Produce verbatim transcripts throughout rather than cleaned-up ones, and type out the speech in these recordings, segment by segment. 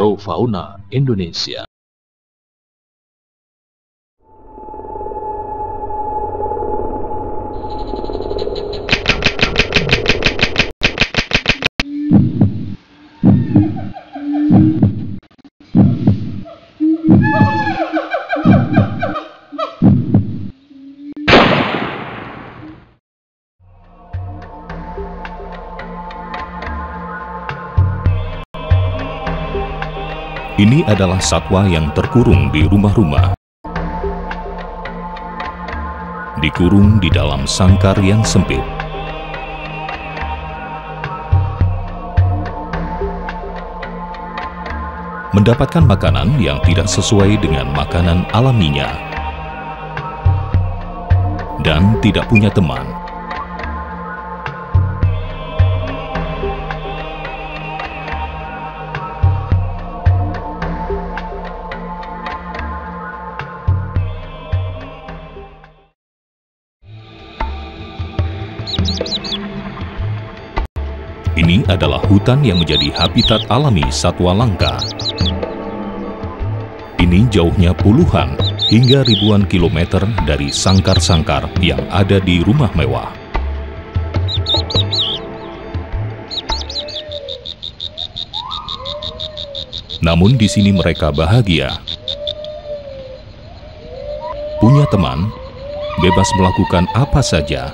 Pro Fauna Indonesia. Ini adalah satwa yang terkurung di rumah-rumah. Dikurung di dalam sangkar yang sempit. Mendapatkan makanan yang tidak sesuai dengan makanan alaminya. Dan tidak punya teman. Ini adalah hutan yang menjadi habitat alami satwa langka. Ini jauhnya puluhan hingga ribuan kilometer dari sangkar-sangkar yang ada di rumah mewah. Namun di sini mereka bahagia. Punya teman, bebas melakukan apa saja.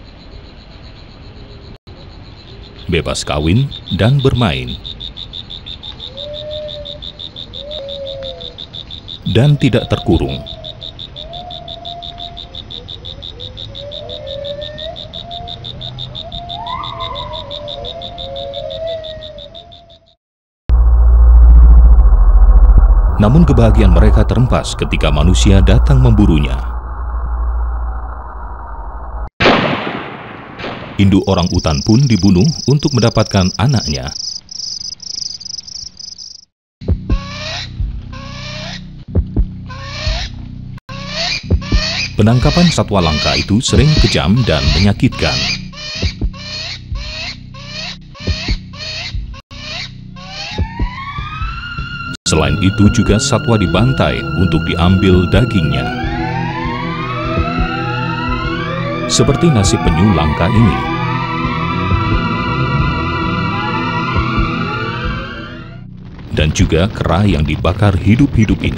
Bebas kawin dan bermain. Dan tidak terkurung. Namun kebahagiaan mereka terempas ketika manusia datang memburunya. Induk orang utan pun dibunuh untuk mendapatkan anaknya. Penangkapan satwa langka itu sering kejam dan menyakitkan. Selain itu juga satwa dibantai untuk diambil dagingnya. Seperti nasib penyu langka ini. Dan juga kera yang dibakar hidup-hidup ini.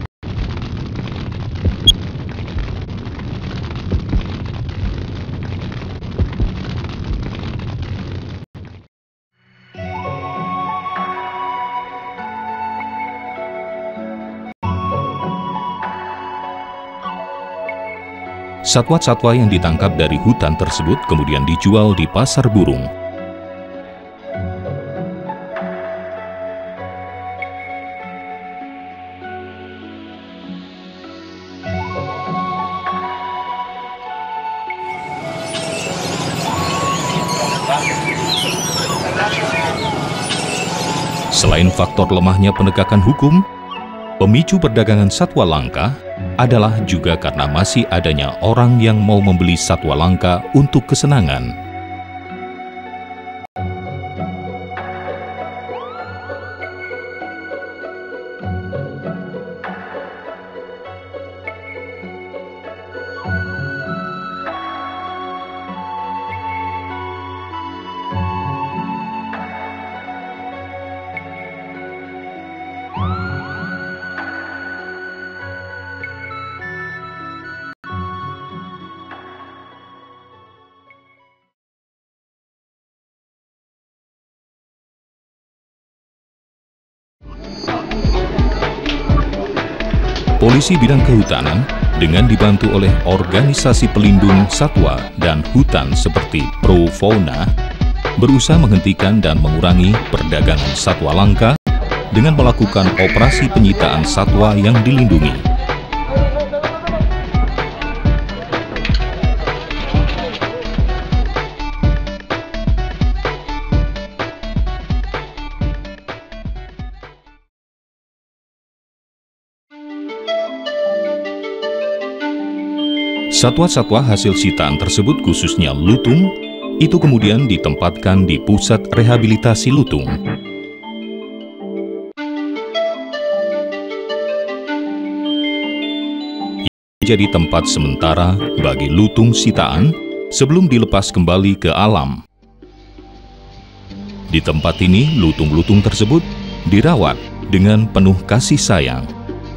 Satwa-satwa yang ditangkap dari hutan tersebut kemudian dijual di pasar burung. Selain faktor lemahnya penegakan hukum, pemicu perdagangan satwa langka adalah juga karena masih adanya orang yang mau membeli satwa langka untuk kesenangan. Polisi Bidang Kehutanan dengan dibantu oleh organisasi pelindung satwa dan hutan seperti Pro Fauna berusaha menghentikan dan mengurangi perdagangan satwa langka dengan melakukan operasi penyitaan satwa yang dilindungi. Satwa-satwa hasil sitaan tersebut, khususnya lutung, itu kemudian ditempatkan di pusat rehabilitasi lutung. menjadi tempat sementara bagi lutung sitaan sebelum dilepas kembali ke alam. Di tempat ini, lutung-lutung tersebut dirawat dengan penuh kasih sayang.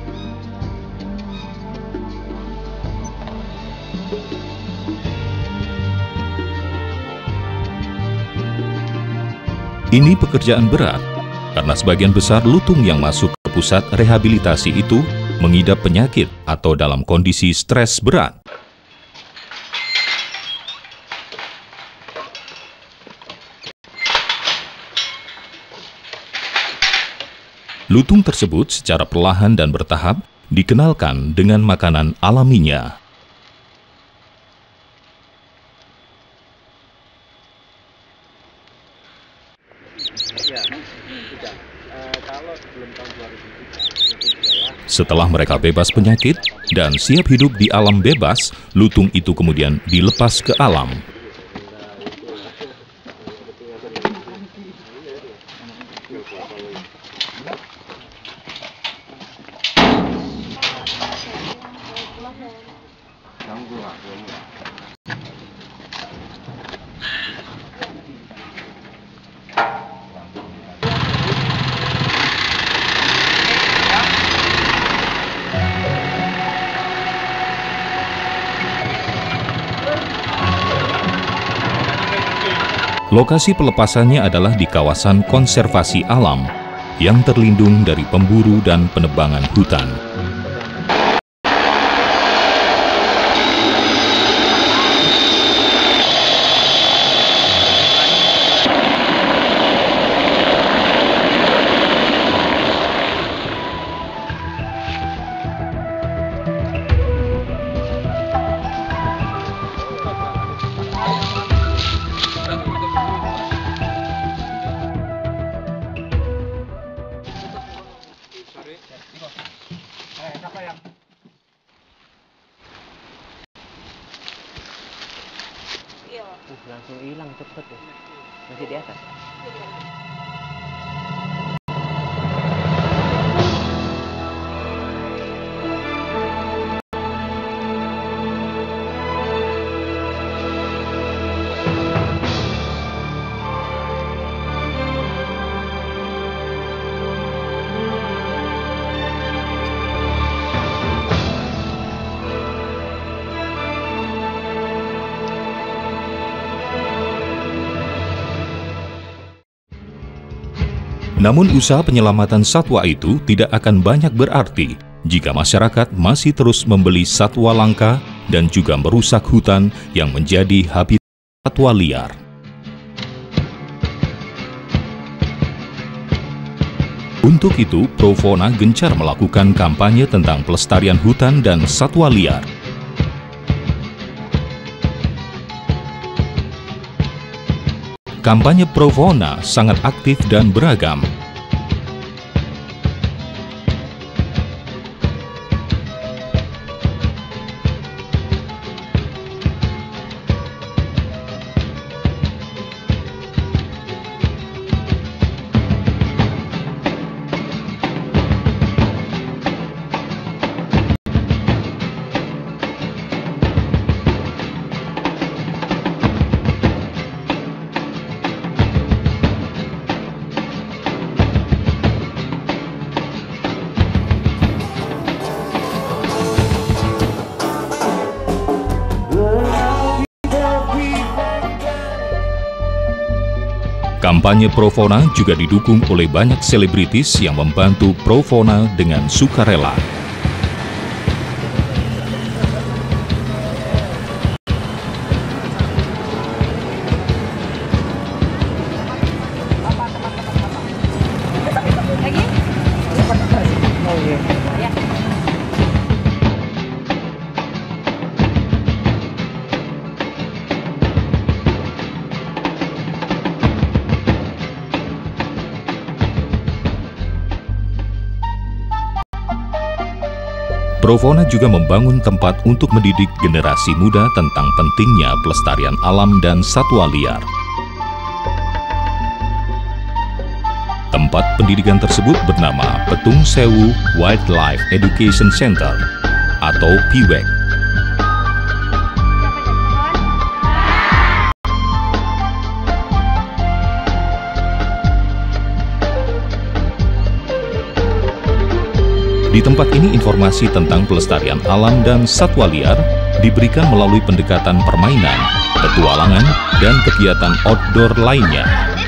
Ini pekerjaan berat, karena sebagian besar lutung yang masuk ke pusat rehabilitasi itu mengidap penyakit atau dalam kondisi stres berat. Lutung tersebut secara perlahan dan bertahap dikenalkan dengan makanan alaminya. Setelah mereka bebas penyakit dan siap hidup di alam bebas, lutung itu kemudian dilepas ke alam. Lokasi pelepasannya adalah di kawasan konservasi alam yang terlindung dari pemburu dan penebangan hutan. Uh, langsung hilang cepet ya. Masih di atas. Namun usaha penyelamatan satwa itu tidak akan banyak berarti jika masyarakat masih terus membeli satwa langka dan juga merusak hutan yang menjadi habitat satwa liar. Untuk itu, Profona gencar melakukan kampanye tentang pelestarian hutan dan satwa liar. Kampanye Profona sangat aktif dan beragam. Kampanye Profona juga didukung oleh banyak selebritis yang membantu Profona dengan sukarela. Profona juga membangun tempat untuk mendidik generasi muda tentang pentingnya pelestarian alam dan satwa liar. Tempat pendidikan tersebut bernama Petung Sewu Wildlife Education Center atau P W E C. Di tempat ini informasi tentang pelestarian alam dan satwa liar diberikan melalui pendekatan permainan, petualangan, dan kegiatan outdoor lainnya.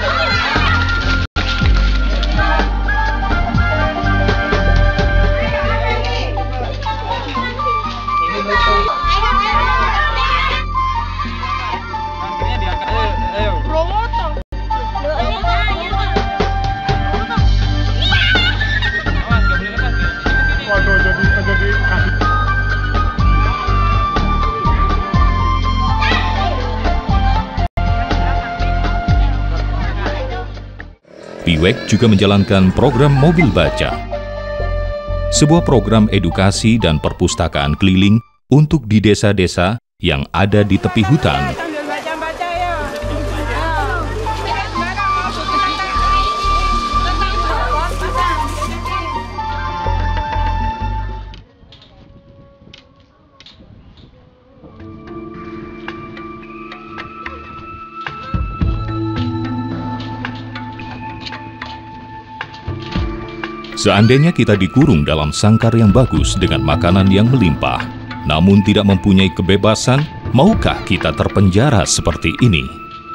Piwek juga menjalankan program Mobil Baca, sebuah program edukasi dan perpustakaan keliling untuk di desa-desa yang ada di tepi hutan. Seandainya kita dikurung dalam sangkar yang bagus dengan makanan yang melimpah, namun tidak mempunyai kebebasan, maukah kita terpenjara seperti ini?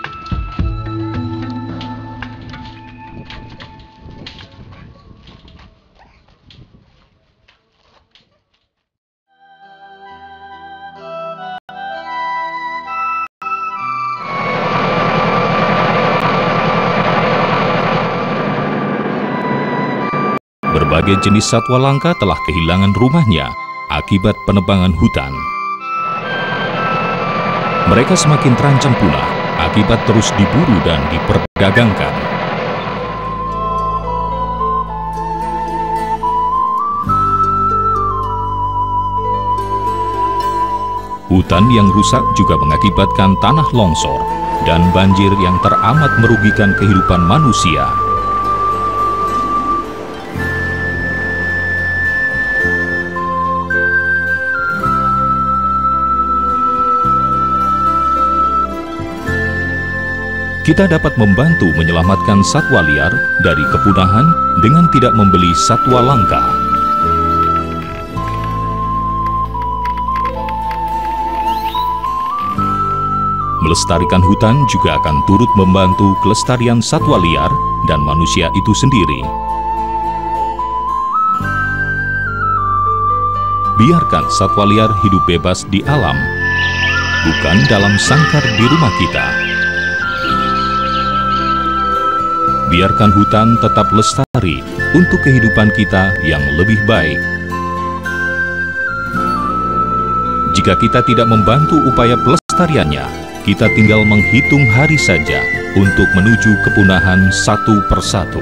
Berbagai jenis satwa langka telah kehilangan rumahnya akibat penebangan hutan. Mereka semakin terancam punah akibat terus diburu dan diperdagangkan. Hutan yang rusak juga mengakibatkan tanah longsor dan banjir yang teramat merugikan kehidupan manusia. Kita dapat membantu menyelamatkan satwa liar dari kepunahan dengan tidak membeli satwa langka. Melestarikan hutan juga akan turut membantu kelestarian satwa liar dan manusia itu sendiri. Biarkan satwa liar hidup bebas di alam, bukan dalam sangkar di rumah kita. Biarkan hutan tetap lestari untuk kehidupan kita yang lebih baik. Jika kita tidak membantu upaya pelestariannya, kita tinggal menghitung hari saja untuk menuju kepunahan satu persatu.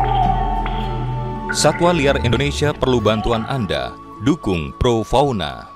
Satwa liar Indonesia perlu bantuan Anda. Dukung Pro Fauna.